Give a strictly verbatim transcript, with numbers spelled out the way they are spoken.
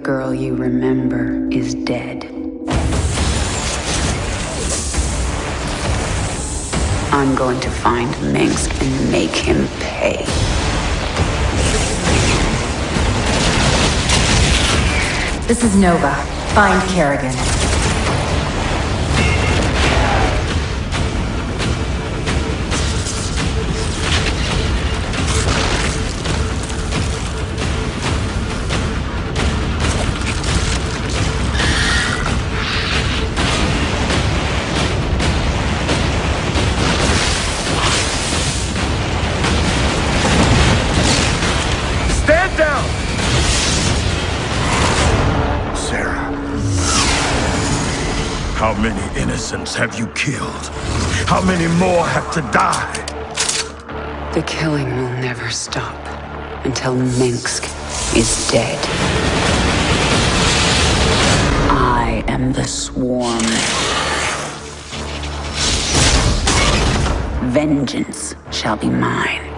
girl you remember is dead. I'm going to find Minsk and make him pay. This is Nova. Find Kerrigan. How many innocents have you killed? How many more have to die? The killing will never stop until Minsk is dead. I am the Swarm. Vengeance shall be mine.